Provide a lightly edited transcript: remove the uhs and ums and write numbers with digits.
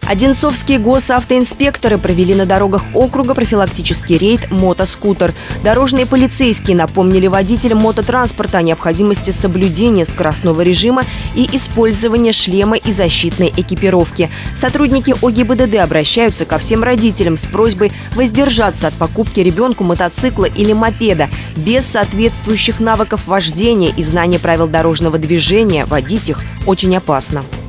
Одинцовские госавтоинспекторы провели на дорогах округа профилактический рейд «Мотоскутер». Дорожные полицейские напомнили водителям мототранспорта о необходимости соблюдения скоростного режима и использования шлема и защитной экипировки. Сотрудники ОГИБДД обращаются ко всем родителям с просьбой воздержаться от покупки ребенку мотоцикла или мопеда. Без соответствующих навыков вождения и знания правил дорожного движения водить их очень опасно.